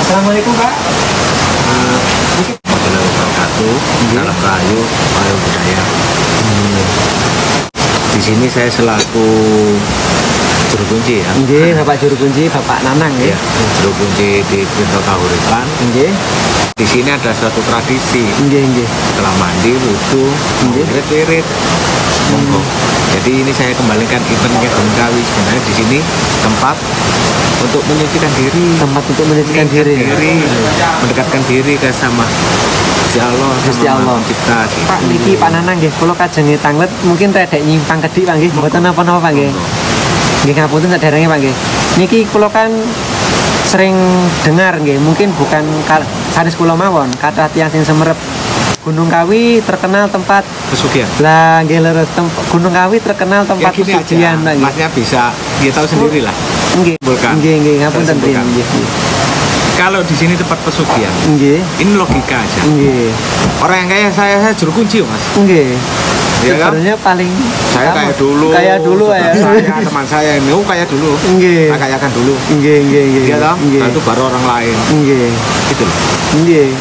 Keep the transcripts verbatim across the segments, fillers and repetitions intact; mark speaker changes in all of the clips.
Speaker 1: Assalamualaikum Pak.
Speaker 2: Assalamualaikum wabarakatuh. Salam Rahayu, Rahayu Budaya. Hmm. Di sini saya selaku juru kunci ya.
Speaker 1: Nggih, Bapak juru kunci, Bapak Nanang ya.
Speaker 2: Juru kunci di Pintu Kahuripan.
Speaker 1: Nggih.
Speaker 2: Di sini ada suatu tradisi.
Speaker 1: Nggih, nggih.
Speaker 2: Setelah mandi, wudhu, wirid-wirid. Monggo. Jadi ini saya kembalikan event Gunung Kawi. Sebenarnya di sini tempat untuk menyucikan diri.
Speaker 1: Tempat untuk menyucikan diri.
Speaker 2: diri mendekatkan diri ke sama Gusti Allah,
Speaker 1: Gusti Allah.
Speaker 2: Kita. Gitu.
Speaker 1: Pak niki Pak Nanang nggih, kula kajenge tanglet mungkin redek nyimpang kedik Pak nggih. Mboten napa-napa Pak nggih. Nggih ngapunten saderenge Pak nggih. Niki kula kan sering dengar nggih, mungkin bukan sanes kula mawon, kathah tiyang sing semerep Gunung Kawi terkenal tempat
Speaker 2: pesugihan.
Speaker 1: Lah nggih leres Gunung Kawi terkenal tempat
Speaker 2: ya,
Speaker 1: pesugihan Pak nggih.
Speaker 2: Masnya bisa dia tahu sendiri lah.
Speaker 1: Nggih. Nggih nggih ngapunten nggih.
Speaker 2: Kalau di sini tempat pesugihan.
Speaker 1: Nggih.
Speaker 2: Ini logika aja.
Speaker 1: Nggih.
Speaker 2: Orang yang kayak saya saya juru kunci, Mas.
Speaker 1: Nggih.
Speaker 2: Ya kan?
Speaker 1: Sebenarnya paling
Speaker 2: saya kayak dulu.
Speaker 1: Kayak dulu ya.
Speaker 2: Saya teman saya ini oh, kayak dulu.
Speaker 1: Nggih.
Speaker 2: Saya kayakan dulu.
Speaker 1: Nggih nggih nggih.
Speaker 2: Iya toh? Nah, itu baru orang lain.
Speaker 1: Nggih.
Speaker 2: Gitu loh.
Speaker 1: Nggih.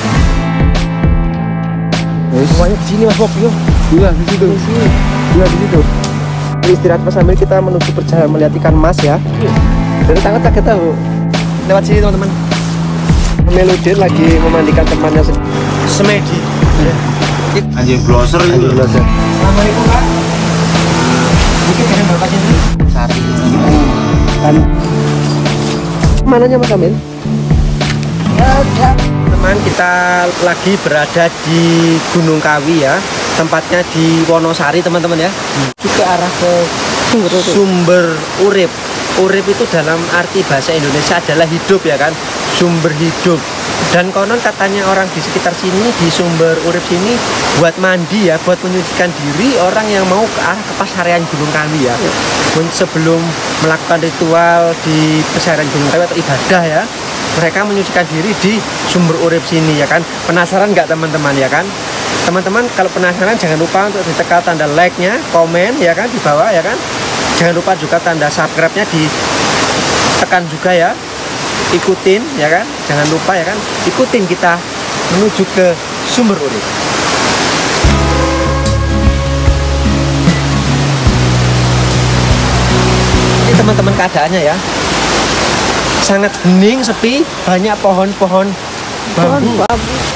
Speaker 3: Semuanya di sini Mas Bob, yuk. Iya, di situ. Iya, di situ. Istirahat pas sambil kita menuju perjalanan melihat ikan mas ya. Dari tangga tak kita lewat sini teman-teman. Meludin lagi memandikan temannya Semedi.
Speaker 2: Anjing blosser itu.
Speaker 3: Anjing blosser.
Speaker 1: Assalamualaikum Pak. Mungkin dengan Bapak sendiri.
Speaker 3: Sari. Dan mananya Mas Amil?
Speaker 1: Ya, ya. Teman, kita lagi berada di Gunung Kawi ya. Tempatnya di Wonosari teman-teman ya.
Speaker 3: Juga arah ke sumber,
Speaker 1: sumber urip. Urip itu dalam arti bahasa Indonesia adalah hidup ya kan. Sumber hidup. Dan konon katanya orang di sekitar sini, di sumber urip sini, buat mandi ya, buat menyucikan diri orang yang mau ke arah ke pasarian Gunung Kawi ya. ya. Sebelum melakukan ritual di pasarian Gunung Kawi atau ibadah ya, mereka menyucikan diri di sumber urip sini ya kan. Penasaran nggak teman-teman ya kan? Teman-teman kalau penasaran jangan lupa untuk ditekan tanda like-nya, komen ya kan di bawah ya kan. Jangan lupa juga tanda subscribe-nya ditekan juga ya. Ikutin ya kan, jangan lupa ya kan, ikutin kita menuju ke sumber urip. Ini teman-teman keadaannya ya, sangat hening, sepi, banyak pohon-pohon bambu.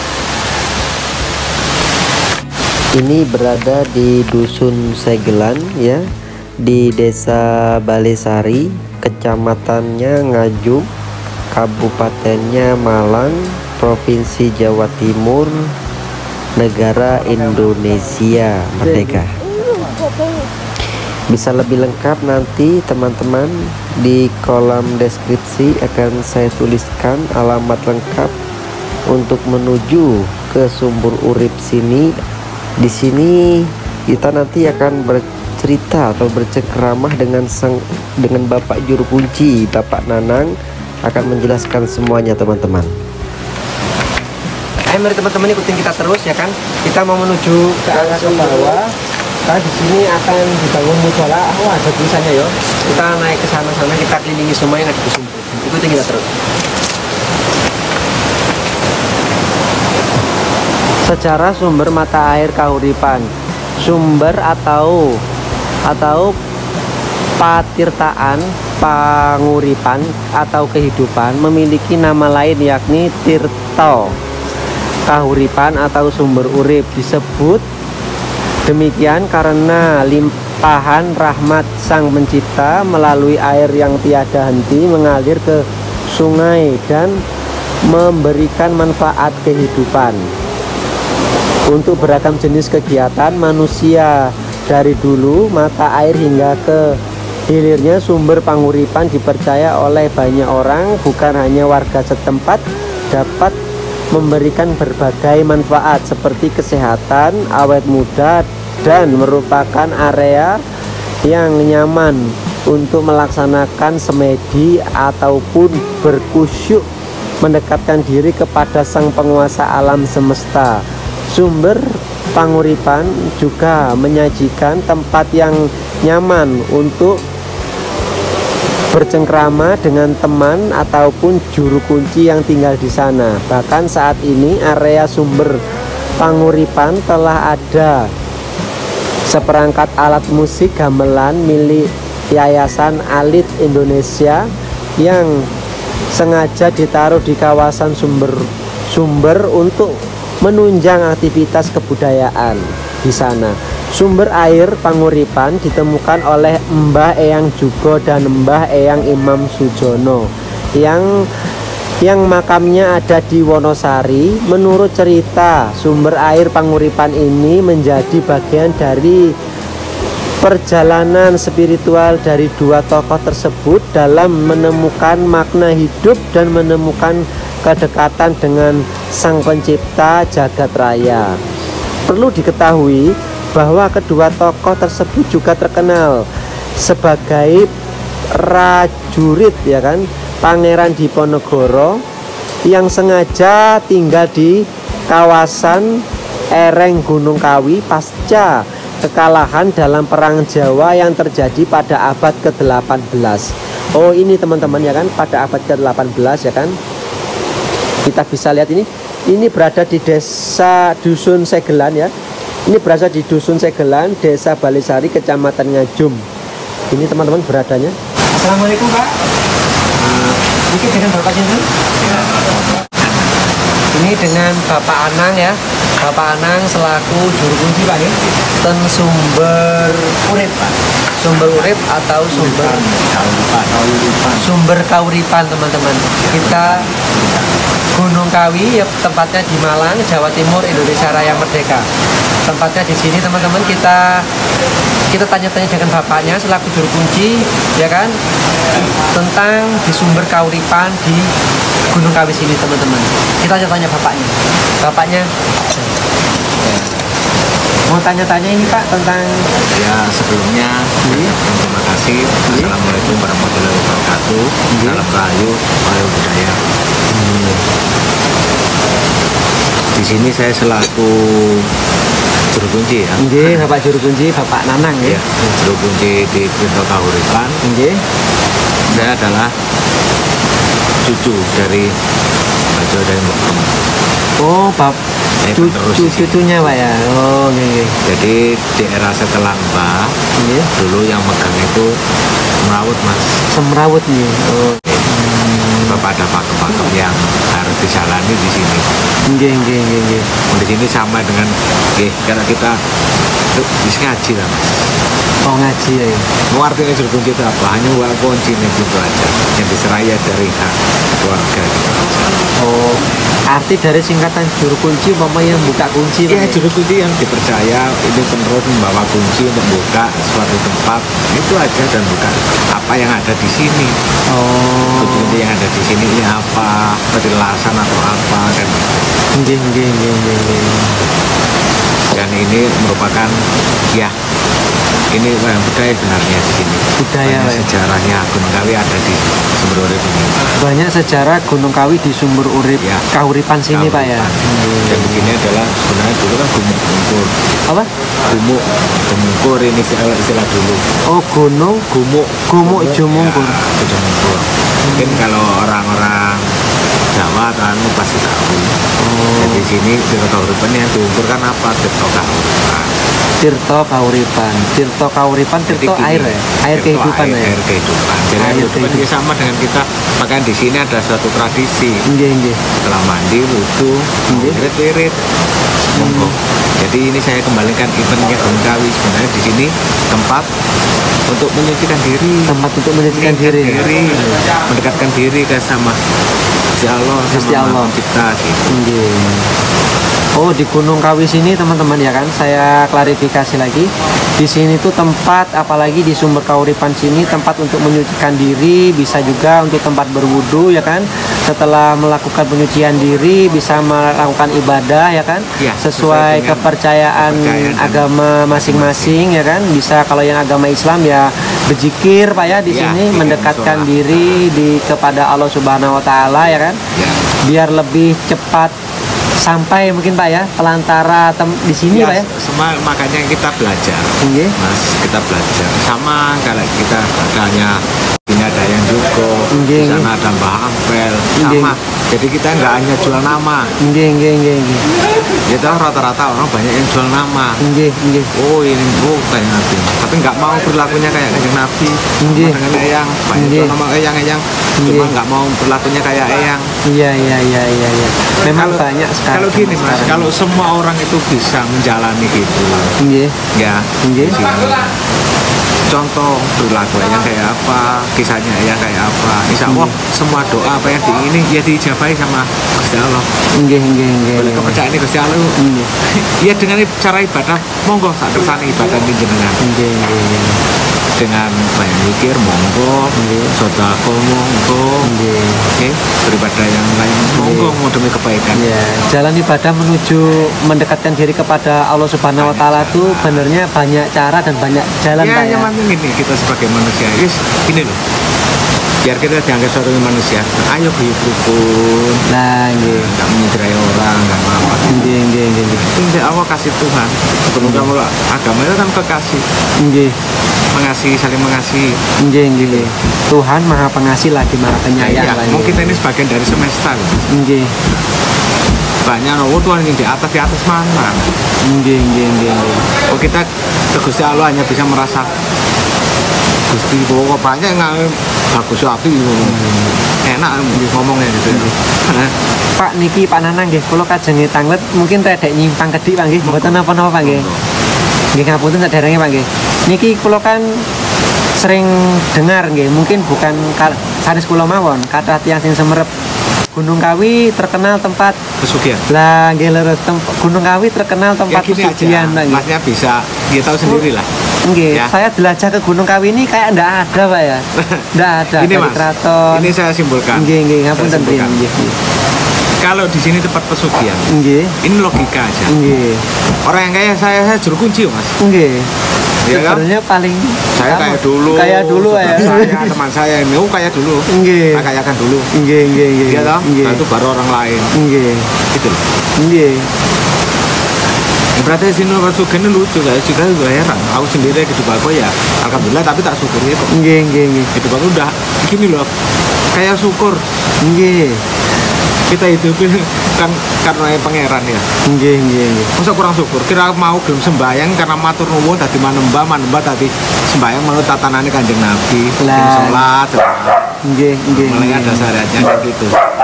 Speaker 3: Ini berada di Dusun Segelan ya, di Desa Balesari, kecamatannya Ngajum, Kabupatennya Malang, Provinsi Jawa Timur, negara Indonesia Merdeka. Bisa lebih lengkap nanti teman-teman di kolom deskripsi akan saya tuliskan alamat lengkap untuk menuju ke sumber urip sini. Di sini kita nanti akan bercerita atau bercengkeramah dengan sang dengan Bapak juru kunci, Bapak Nanang, akan menjelaskan semuanya teman-teman.
Speaker 1: Ayo mari teman-teman ikutin kita terus ya kan. Kita mau menuju ke arah ke bawah. Nah, di sini akan dibangun musola. Oh, ada tulisannya ya. Kita naik ke sana-sana, kita kelilingi semua yang ada di sumber. Ikutin kita terus. Secara sumber mata air Kahuripan, sumber atau atau patirtaan, panguripan atau kehidupan memiliki nama lain yakni Tirto Kahuripan atau sumber urip. Disebut demikian karena limpahan rahmat Sang Pencipta melalui air yang tiada henti mengalir ke sungai dan memberikan manfaat kehidupan untuk beragam jenis kegiatan manusia. Dari dulu mata air hingga ke hilirnya sumber panguripan dipercaya oleh banyak orang, bukan hanya warga setempat, dapat memberikan berbagai manfaat seperti kesehatan, awet muda, dan merupakan area yang nyaman untuk melaksanakan semedi ataupun berkusyuk mendekatkan diri kepada Sang Penguasa alam semesta. Sumber panguripan juga menyajikan tempat yang nyaman untuk
Speaker 3: bercengkrama dengan teman ataupun juru kunci yang tinggal di sana. Bahkan saat ini area sumber Panguripan telah ada seperangkat alat musik gamelan milik Yayasan Alit Indonesia yang sengaja ditaruh di kawasan sumber-sumber untuk menunjang aktivitas kebudayaan di sana. Sumber air Panguripan ditemukan oleh Mbah Eyang Jugo dan Mbah Eyang Imam Sujono yang yang makamnya ada di Wonosari. Menurut cerita, sumber air Panguripan ini menjadi bagian dari perjalanan spiritual dari dua tokoh tersebut dalam menemukan makna hidup dan menemukan kedekatan dengan Sang Pencipta Jagat Raya. Perlu diketahui bahwa kedua tokoh tersebut juga terkenal sebagai prajurit, ya kan, Pangeran Diponegoro yang sengaja tinggal di kawasan lereng Gunung Kawi pasca kekalahan dalam perang Jawa yang terjadi pada abad ke delapan belas. Oh, ini teman-teman, ya kan, pada abad ke delapan belas, ya kan. Kita bisa lihat ini. Ini berada di desa Dusun Segelan, ya. Ini berada di Dusun Segelan, Desa Balisari, Kecamatan Ngajum. Ini teman-teman beradanya. Assalamualaikum, Pak. Ini dengan Bapak Cinta. Ini dengan Bapak Anang, ya. Bapak Anang selaku juru kunci, Pak, ya. Dan sumber urip, Pak. Sumber urip atau sumber sumber kauripan, teman-teman. Kita Gunung Kawi, ya, tempatnya di Malang, Jawa Timur, Indonesia Raya Merdeka. Tempatnya di sini, teman-teman. Kita kita tanya-tanya dengan bapaknya selaku juru kunci, ya kan, tentang di sumber kauripan di Gunung Kawi sini, teman-teman. Kita tanya-tanya bapaknya. Bapaknya mau tanya-tanya ini, Pak, tentang
Speaker 2: Ya, sebelumnya
Speaker 3: Iya.
Speaker 2: terima kasih. Assalamualaikum warahmatullahi wabarakatuh.
Speaker 3: Iya.
Speaker 2: Salam rahayu, rahayu budaya. Di sini saya selaku juru kunci, ya.
Speaker 3: Nggih, Bapak juru kunci, Bapak Nanang, ya.
Speaker 2: Ya, juru kunci di Tirto Kahuripan.
Speaker 3: Nggih.
Speaker 2: Saya adalah cucu dari Bajo dari Mbok.
Speaker 3: Oh, Bap
Speaker 2: Saya
Speaker 3: cu
Speaker 2: penerus
Speaker 3: cu
Speaker 2: di sini.
Speaker 3: cucunya, Pak, ya. Oh, nggih, nggih.
Speaker 2: Jadi di era setelah Mbah,
Speaker 3: Nggih.
Speaker 2: dulu yang megang itu merawat, Mas.
Speaker 3: Semrawut nih. Oh,
Speaker 2: Bapak ada pakem-pakem yang harus dijalani di sini.
Speaker 3: nggih, nggih, nggih, nggih.
Speaker 2: Di sini sama dengan, eh, karena kita tuh bisa ngaji lah, Mas.
Speaker 3: Oh, ngaji, ya.
Speaker 2: Mau artinya juru kunci itu apa? Hanya uang kunci gitu aja, yang diserahkan dari hak keluarga gitu aja.
Speaker 3: Oh, arti dari singkatan juru kunci, mama yang buka kunci,
Speaker 2: Iya,
Speaker 3: Pak, ya?
Speaker 2: juru kunci yang dipercaya itu penerus membawa kunci untuk buka suatu tempat, itu aja, dan buka apa yang ada di sini.
Speaker 3: Oh,
Speaker 2: Kunci yang ada di sini ini apa, petilasan atau apa, dan
Speaker 3: nggih, nggih, nggih, nggih, nggih.
Speaker 2: dan ini merupakan, ya, ini eh, budaya sebenarnya di sini.
Speaker 3: Budaya,
Speaker 2: Banyak
Speaker 3: Pak, ya?
Speaker 2: sejarahnya Gunung Kawi ada di Sumber Urip ini.
Speaker 3: Banyak sejarah Gunung Kawi di sumber urip
Speaker 2: Ya.
Speaker 3: Kahuripan sini, Pak, ya.
Speaker 2: Kahuripan. Dan di sini adalah sebenarnya dulu kan gumuk gumuk
Speaker 3: Apa?
Speaker 2: gumuk gumukur ini istilah, istilah dulu.
Speaker 3: Oh, gunung
Speaker 2: Gumuk
Speaker 3: Gumuk Jumungkur.
Speaker 2: Ya, Jumungkur. Mungkin kalau orang-orang Jawa atau anu pasti tahu.
Speaker 3: Oh,
Speaker 2: Dan di sini Tirto Kahuripan yang diukur kan apa? Tirto Kahuripan.
Speaker 3: Tirto Kahuripan. Tirto Kahuripan,
Speaker 2: Jadi
Speaker 3: Tirto
Speaker 2: gini,
Speaker 3: air, ya. Air
Speaker 2: Tirto
Speaker 3: kehidupan,
Speaker 2: air,
Speaker 3: ya.
Speaker 2: air kehidupan. Jadi
Speaker 3: Air
Speaker 2: air kehidupan
Speaker 3: kehidupan.
Speaker 2: ini sama dengan kita. Makanya di sini ada suatu tradisi.
Speaker 3: Nggih, nggih.
Speaker 2: Setelah mandi, wudhu,
Speaker 3: Nggih.
Speaker 2: irit-irit, monggo. Jadi ini saya kembalikan eventnya Gunung Kawi. Sebenarnya di sini tempat untuk menyucikan diri,
Speaker 3: Tempat untuk menyucikan diri.
Speaker 2: diri, mendekatkan diri ke sama Gusti Allah,
Speaker 3: Gusti
Speaker 2: sama
Speaker 3: Allah.
Speaker 2: Maha Pencipta gitu.
Speaker 3: Nggih. Oh, di Gunung Kawi sini, teman-teman, ya kan, saya klarifikasi lagi. Di sini tuh tempat, apalagi di sumber Kahuripan sini, tempat untuk menyucikan diri, bisa juga untuk tempat berwudu, ya kan. Setelah melakukan penyucian diri, bisa melakukan ibadah, ya kan,
Speaker 2: Ya,
Speaker 3: sesuai
Speaker 2: sesuai dengan
Speaker 3: kepercayaan
Speaker 2: kepercayaan dan
Speaker 3: agama masing-masing, ya kan. Bisa kalau yang agama Islam ya berzikir, Pak, ya, di
Speaker 2: Ya,
Speaker 3: sini
Speaker 2: zikir,
Speaker 3: mendekatkan
Speaker 2: sholat.
Speaker 3: diri di kepada Allah Subhanahu Wa Taala, ya kan,
Speaker 2: Ya.
Speaker 3: biar lebih cepat sampai mungkin, Pak, ya, pelantara tem di sini, Pak, ya.
Speaker 2: Semua makanya kita belajar.
Speaker 3: Nggih.
Speaker 2: Mas, kita belajar sama kalau kita hanya sini ada yang Jugo,
Speaker 3: Nggih,
Speaker 2: di sana ada Mbah Ampel,
Speaker 3: Nggih.
Speaker 2: sama. Jadi kita nggak hanya jual nama.
Speaker 3: Nggih, nggih, nggih, nggih.
Speaker 2: Kita rata-rata orang banyak yang jual nama.
Speaker 3: Nggih, nggih.
Speaker 2: Oh ini oh kayak Nabi, tapi nggak mau perilakunya kayak kayak Nabi.
Speaker 3: Nggih.
Speaker 2: Cuma dengan Eyang, banyak
Speaker 3: Nggih.
Speaker 2: jual nama Eyang Eyang, cuma
Speaker 3: Nggih.
Speaker 2: nggak mau perilakunya kayak Eyang.
Speaker 3: Iya, iya, iya, iya, iya. Memang
Speaker 2: Kalau-
Speaker 3: banyak sekali.
Speaker 2: Kalau gini mas,
Speaker 3: sekarang.
Speaker 2: kalau semua orang itu bisa menjalani gitu,
Speaker 3: Nggih.
Speaker 2: ya
Speaker 3: Nggih.
Speaker 2: di sini. Contoh perilaku yang kayak apa, kisahnya yang kayak apa. Insya Allah semua doa apa yang diingini ya diijabahi sama Gusti Allah.
Speaker 3: Nggih, nggih, nggih.
Speaker 2: Boleh kepercayaan Gusti Allah.
Speaker 3: Nggih.
Speaker 2: Ya dengan cara ibadah, monggo sak kersane ibadah di jenengan.
Speaker 3: Nggih, nggih, nggih.
Speaker 2: Dengan banyak mikir, monggo,
Speaker 3: Nggih.
Speaker 2: sedekah monggo,
Speaker 3: Nggih.
Speaker 2: oke, beribadah yang lain, monggo mau demi kebaikan.
Speaker 3: Ya, jalan ibadah menuju mendekatkan diri kepada Allah Subhanahu wa taala itu benernya banyak cara dan banyak jalan
Speaker 2: Ya,
Speaker 3: Pak ya.
Speaker 2: yang penting ini kita sebagai manusia, yes, ini loh. Biar kita dianggap suatu manusia, ayo guyup rukun,
Speaker 3: Nah, nggih.
Speaker 2: nggak menyidrai orang, nggak apa.
Speaker 3: Nggih, nggih, nggih. nggih.
Speaker 2: Itu insya Allah kasih Tuhan. Sebelum kamu agama itu kan kekasih,
Speaker 3: Nggih.
Speaker 2: mengasihi, saling mengasihi.
Speaker 3: Nggih, nggih, nggih. Tuhan Maha Pengasih lagi Maha Penyayang
Speaker 2: Ya,
Speaker 3: lah.
Speaker 2: mau
Speaker 3: nggih.
Speaker 2: kita ini sebagian dari semesta loh.
Speaker 3: Nggih.
Speaker 2: Banyak oh Tuhan yang di atas di atas mana?
Speaker 3: Nggih, nggih, nggih, nggih.
Speaker 2: Oh kita ke Gusti Allah hanya bisa merasa Gusti kok banyak nggak bagus api enak ngomongnya gitu.
Speaker 3: Pak niki Pak Nanang nggih, kula kajenge tanglet mungkin redek nyimpang kedik Pak nggih, mboten napa-napa Pak nggih. Nggih ngapunten saderenge Pak nggih. Niki kula kan sering dengar nggih, mungkin bukan ka- sanes kula mawon, kathah tiyang sing semerep Gunung Kawi terkenal tempat
Speaker 2: Pesugihan.
Speaker 3: lah nggih leres tem- Gunung Kawi terkenal
Speaker 2: Ya
Speaker 3: tempat
Speaker 2: gini aja,
Speaker 3: pesugihan Pak nggih.
Speaker 2: masnya bisa dia tahu sendiri lah.
Speaker 3: Nggih,
Speaker 2: Ya.
Speaker 3: saya jelajah ke Gunung Kawi ini kayak ndak ada Pak ya. Ndak ada
Speaker 2: Ini
Speaker 3: dari
Speaker 2: mas,
Speaker 3: keraton.
Speaker 2: ini saya simpulkan.
Speaker 3: Nggih, nggih,
Speaker 2: Saya
Speaker 3: ngapunten
Speaker 2: simpulkan.
Speaker 3: nggih. nggih.
Speaker 2: Kalau di sini tempat pesugihan,
Speaker 3: Nggih.
Speaker 2: ini logika aja.
Speaker 3: Nggih.
Speaker 2: Orang yang kayak saya, saya juru kunci mas.
Speaker 3: Nggih.
Speaker 2: Iya kan?
Speaker 3: Sebenarnya paling
Speaker 2: Saya
Speaker 3: sama.
Speaker 2: kayak dulu.
Speaker 3: Kayak dulu ya.
Speaker 2: saudara Saya, teman saya ini, oh kayak dulu.
Speaker 3: Nggih.
Speaker 2: Saya kayakan dulu.
Speaker 3: Nggih, nggih, nggih.
Speaker 2: Iya toh?
Speaker 3: Nggih.
Speaker 2: Nah, itu baru orang lain.
Speaker 3: Nggih.
Speaker 2: Gitu loh.
Speaker 3: Nggih.
Speaker 2: Ya, berarti di sini pesugihan ini lucu, saya juga juga heran. Aku sendiri hidup aku ya, alhamdulillah tapi tak syukuri kok.
Speaker 3: Nggih, nggih, nggih.
Speaker 2: Hidup aku udah gini loh, kayak syukur.
Speaker 3: Nggih.
Speaker 2: Kita hidupin kan karena pangeran ya.
Speaker 3: Nggih, nggih, nggih.
Speaker 2: Masa kurang syukur? Kira mau gelem sembayang karena matur nuwun tadi manembah manembah tadi sembayang menurut tatanane Kanjeng Nabi.
Speaker 3: Lah.
Speaker 2: Lah. Salat.
Speaker 3: Nggih, nggih.
Speaker 2: Mulai
Speaker 3: nggih.
Speaker 2: ada syariatnya kayak gitu.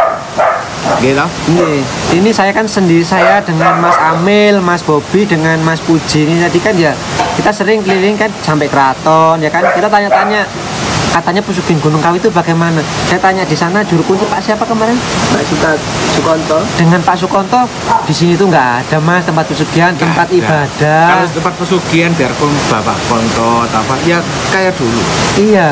Speaker 2: Gitu.
Speaker 3: Nggih. Ini saya kan sendiri saya dengan Mas Amil, Mas Bobi dengan Mas Puji ini tadi kan ya kita sering keliling kan sampai keraton ya kan. Kita tanya-tanya katanya pesugihan Gunung Kawi itu bagaimana? Saya tanya di sana juru kunci Pak siapa kemarin?
Speaker 1: Mbak Suka Sukonto.
Speaker 3: Dengan Pak Sukonto di sini tuh nggak ada Mas tempat pesugihan, tempat
Speaker 2: Nggak ada.
Speaker 3: ibadah.
Speaker 2: Kalau tempat pesugihan biarpun bapak kontot apa ya kayak dulu.
Speaker 3: Iya.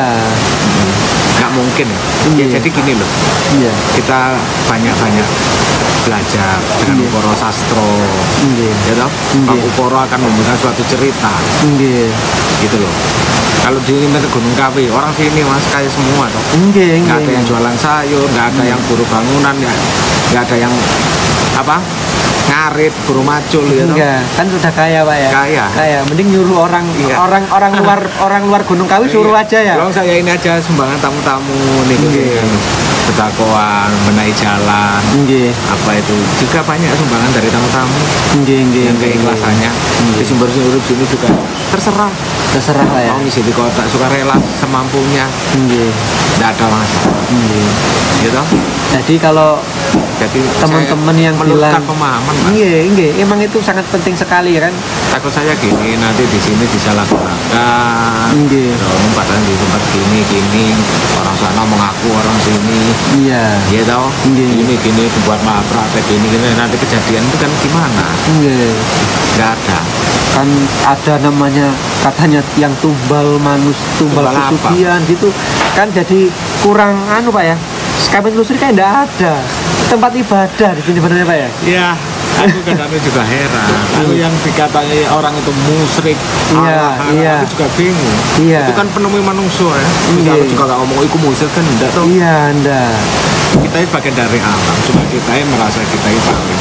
Speaker 2: Nggak mungkin. Ya
Speaker 3: Iya.
Speaker 2: jadi gini loh.
Speaker 3: Iya.
Speaker 2: Kita banyak-banyak belajar dengan
Speaker 3: Iya.
Speaker 2: Ukoro Sastro.
Speaker 3: Iya.
Speaker 2: Ya toh?
Speaker 3: Iya.
Speaker 2: Pak Ukoro akan memberikan suatu cerita.
Speaker 3: Nggih.
Speaker 2: Gitu loh. Kalau di ini ke Gunung Kawi, orang sini mas kaya semua toh.
Speaker 3: Nggih,
Speaker 2: Nggak ada
Speaker 3: nggih.
Speaker 2: yang jualan sayur, nggak ada yang buru bangunan, nggak nggak ada yang apa ngarit, buru macul ya toh.
Speaker 3: Enggak, kan sudah kaya Pak ya.
Speaker 2: Kaya.
Speaker 3: Kaya, mending nyuruh orang
Speaker 2: Iya.
Speaker 3: orang orang luar orang luar Gunung Kawi suruh
Speaker 2: Iya.
Speaker 3: aja ya.
Speaker 2: Kalau saya ini aja sumbangan tamu-tamu nih,
Speaker 3: Iya.
Speaker 2: berdakwaan, benahi jalan,
Speaker 3: Nggih.
Speaker 2: apa itu juga banyak sumbangan dari tamu-tamu
Speaker 3: Nggih, nggih.
Speaker 2: yang
Speaker 3: nggih,
Speaker 2: keikhlasannya
Speaker 3: Iya.
Speaker 2: di sumber-sumber sini juga terserah
Speaker 3: terserah Pak ya.
Speaker 2: mau ngisi di kota suka rela semampunya,
Speaker 3: Nggih.
Speaker 2: tidak ada masalah
Speaker 3: Nggih.
Speaker 2: gitu.
Speaker 3: Jadi kalau
Speaker 2: Jadi
Speaker 3: teman-teman
Speaker 2: saya
Speaker 3: yang
Speaker 2: menurunkan
Speaker 3: bilang
Speaker 2: pemahaman Mas.
Speaker 3: Nggih, nggih, emang itu sangat penting sekali ya kan.
Speaker 2: Takut saya gini nanti di sini disalahgunakan.
Speaker 3: Nggih.
Speaker 2: Dong, padahal di tempat gini gini orang sana mengaku orang sini.
Speaker 3: Iya.
Speaker 2: Iya tau,
Speaker 3: Nggih.
Speaker 2: gini gini buat maaf praktek gini gini nanti kejadian itu kan gimana?
Speaker 3: Nggih.
Speaker 2: Nggak ada.
Speaker 3: Kan ada namanya katanya yang tumbal manus tumbal
Speaker 2: Tumbal apa?
Speaker 3: pesugihan gitu kan jadi kurang anu Pak ya. Kami telusuri kayak enggak ada tempat ibadah di sini benernya Pak ya.
Speaker 2: Iya, aku kadang juga heran. Aku yang dikatanya orang itu musyrik,
Speaker 3: Iya,
Speaker 2: Allah,
Speaker 3: iya.
Speaker 2: aku juga bingung.
Speaker 3: Iya.
Speaker 2: Itu kan penemui manusia ya. Bisa
Speaker 3: Iya.
Speaker 2: aku juga gak ngomong iku musyrik kan enggak tuh.
Speaker 3: Iya, enggak.
Speaker 2: Kita ini bagian dari alam, cuma kita yang merasa kita ini paling.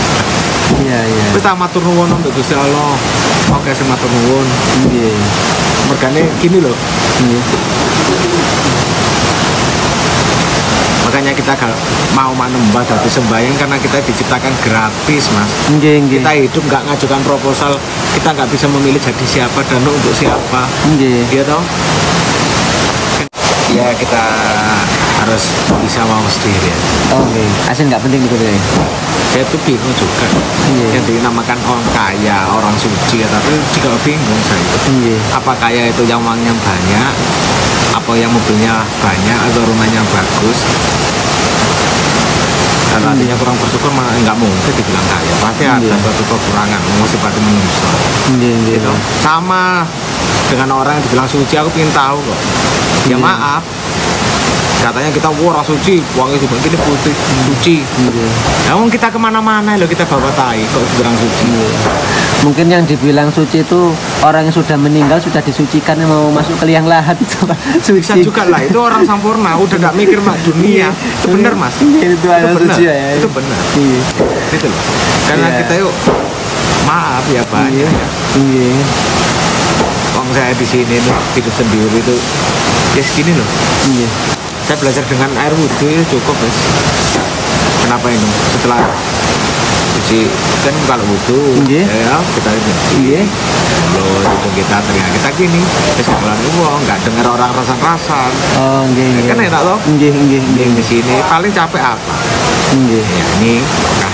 Speaker 3: Iya, iya.
Speaker 2: Wis tak matur nuwun untuk Gusti Allah. Oke, saya matur nuwun.
Speaker 3: Nggih.
Speaker 2: Mergane gini loh.
Speaker 3: Nggih.
Speaker 2: kita gak mau manembah dadi sembahyang karena kita diciptakan gratis, Mas.
Speaker 3: Nggih, nggih.
Speaker 2: Kita hidup nggak ngajukan proposal, kita nggak bisa memilih jadi siapa dan untuk siapa.
Speaker 3: Nggih.
Speaker 2: Iya toh? Ya kita harus bisa mau sendiri.
Speaker 3: Oh, nggih. Asin nggak penting gitu ya.
Speaker 2: Saya tuh bingung juga.
Speaker 3: Iya.
Speaker 2: Yang dinamakan orang kaya, orang suci, tapi juga bingung saya itu.
Speaker 3: Iya.
Speaker 2: Apa kaya itu yang uangnya banyak, apa yang mobilnya banyak atau rumahnya bagus? Dan artinya kurang bersyukur malah nggak mungkin dibilang kaya. Pasti ada
Speaker 3: Iya.
Speaker 2: suatu kekurangan, masih pada manusia.
Speaker 3: Nggih, nggih.
Speaker 2: Gitu. Sama dengan orang yang dibilang suci, aku ingin tahu kok. Ya
Speaker 3: Iya.
Speaker 2: maaf, katanya kita wah suci, uangnya dibilang gini putih, suci.
Speaker 3: Nggih.
Speaker 2: Namun kita kemana-mana loh kita bawa tai kok dibilang suci.
Speaker 3: Mungkin yang dibilang suci itu orang yang sudah meninggal sudah disucikan yang mau masuk ke liang lahat itu Pak. Suci.
Speaker 2: Bisa juga lah, itu orang sampurna, udah nggak mikir mak dunia. Itu benar Mas.
Speaker 3: Itu ada
Speaker 2: benar.
Speaker 3: suci ya.
Speaker 2: Itu benar.
Speaker 3: Iya.
Speaker 2: Gitu loh. Karena
Speaker 3: Iya.
Speaker 2: kita yuk maaf ya banyak
Speaker 3: Iya.
Speaker 2: ya.
Speaker 3: Iya.
Speaker 2: Wong saya di sini nih hidup sendiri itu ya segini loh.
Speaker 3: Iya.
Speaker 2: Saya belajar dengan air wudhu itu cukup Mas. Kenapa ini? Setelah cuci kan kalau wudhu
Speaker 3: Iya.
Speaker 2: ya kita ini
Speaker 3: Iya.
Speaker 2: lo itu kita teriak kita gini terus kebetulan uang nggak dengar orang rasan-rasan
Speaker 3: Oh, nggih, nggih.
Speaker 2: kan enak loh.
Speaker 3: Nggih, nggih, nggih.
Speaker 2: Yang di sini paling capek apa
Speaker 3: Nggih.
Speaker 2: ya ini kan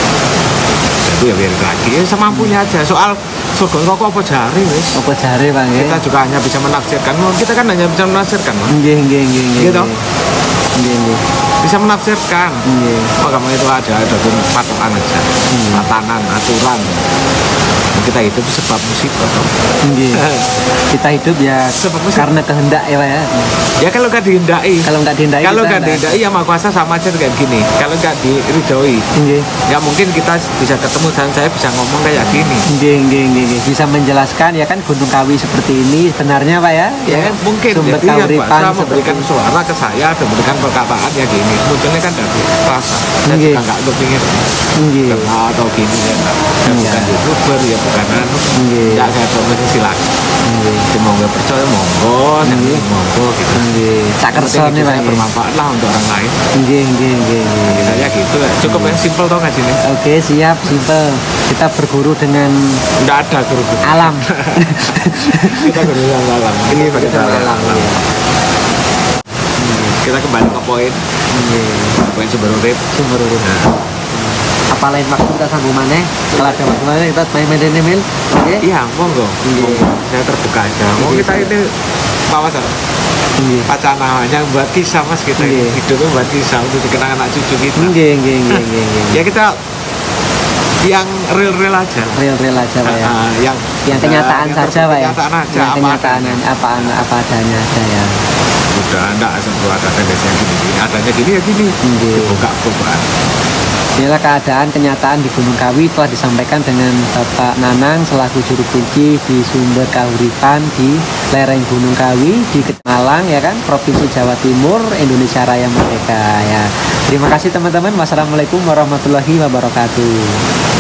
Speaker 2: itu ya biar lagi ya semampunya aja soal surga rokok apa jari wis
Speaker 3: Apa jare Pak nggih?
Speaker 2: kita juga hanya bisa menafsirkan kita kan hanya bisa menafsirkan Mas.
Speaker 3: Nggih, nggih, nggih, nggih.
Speaker 2: Gitu.
Speaker 3: Nggih, nggih.
Speaker 2: Bisa menafsirkan
Speaker 3: Nggih.
Speaker 2: oh kamu itu ada ada pun patokan aja tatanan aturan kita hidup sebab musibah toh.
Speaker 3: Nggih. Kita hidup ya
Speaker 2: Sebab musik-
Speaker 3: karena kehendak ya Pak ya.
Speaker 2: Ya kalau nggak dihindai
Speaker 3: Kalau nggak dihindai
Speaker 2: kalau
Speaker 3: kita
Speaker 2: nggak
Speaker 3: nggak-
Speaker 2: dihindai ya Maha Kuasa sama aja kayak gini kalau nggak diridhoi
Speaker 3: Nggih.
Speaker 2: ya mungkin kita bisa ketemu dan saya bisa ngomong kayak gini
Speaker 3: Nggih, nggih, nggih, nggih. Bisa menjelaskan ya kan Gunung Kawi seperti ini sebenarnya Pak ya.
Speaker 2: ya kan mungkin
Speaker 3: Sumber
Speaker 2: jadi ya
Speaker 3: kauripan
Speaker 2: Kuasa
Speaker 3: seperti
Speaker 2: memberikan suara ke saya dan memberikan perkataan ya gini munculnya kan dari rasa saya
Speaker 3: Nggih.
Speaker 2: juga nggak kepingin
Speaker 3: Nggih.
Speaker 2: kenal atau gini ya nggak. Saya
Speaker 3: Iya.
Speaker 2: bukan youtuber ya bukan anu
Speaker 3: Nggih.
Speaker 2: ya saya promosi silakan
Speaker 3: Nggih.
Speaker 2: jadi mau nggak percaya monggo yang
Speaker 3: Nggih.
Speaker 2: penting monggo gitu
Speaker 3: Nggih. Cak
Speaker 2: Yang penting
Speaker 3: kersone
Speaker 2: hidup
Speaker 3: Pak.
Speaker 2: saya
Speaker 3: nggih.
Speaker 2: bermanfaat lah untuk orang lain
Speaker 3: Nggih, nggih, nggih, nggih.
Speaker 2: saya gitu ya cukup yang simple tau nggak sini
Speaker 3: Oke, siap, simple. Kita berguru dengan
Speaker 2: nggak ada guru
Speaker 3: alam.
Speaker 2: kita guru yang alam ini pada
Speaker 3: Dengan alam.
Speaker 2: alam
Speaker 3: Iya.
Speaker 2: kita kembali ke poin
Speaker 3: Nggih.
Speaker 2: poin sumber urip
Speaker 3: Sumber urip.
Speaker 2: nah,
Speaker 3: Apa lain waktu kita sambung maneh? Kalau ada waktu maneh kita main-main email. Oke.
Speaker 2: iya monggo
Speaker 3: Iya.
Speaker 2: monggo. saya terbuka aja mau
Speaker 3: Iya,
Speaker 2: kita
Speaker 3: iya.
Speaker 2: ini bawa
Speaker 3: Nggih.
Speaker 2: wacana hanya buat kisah Mas kita
Speaker 3: Iya.
Speaker 2: ini hidupnya buat kisah untuk dikenang anak cucu kita
Speaker 3: Nggih, nggih, nggih, nggih, nggih.
Speaker 2: ya kita yang real-real aja lah.
Speaker 3: Real-real aja Pak ya.
Speaker 2: Ah, yang
Speaker 3: Yang kenyataan
Speaker 2: yang
Speaker 3: saja Pak ya.
Speaker 2: kenyataan aja
Speaker 3: Yang
Speaker 2: apa
Speaker 3: kenyataan
Speaker 2: adanya.
Speaker 3: apa apa adanya aja ya.
Speaker 2: udah enggak asal ada tendensi yang gini, gini adanya gini ya gini
Speaker 3: Nggih.
Speaker 2: buka perubahan
Speaker 3: Inilah keadaan kenyataan di Gunung Kawi telah disampaikan dengan Bapak Nanang selaku juru kunci di Sumber Kauripan di lereng Gunung Kawi di Malang ya kan, Provinsi Jawa Timur, Indonesia Raya Merdeka ya. Terima kasih teman-teman. Wassalamualaikum warahmatullahi wabarakatuh.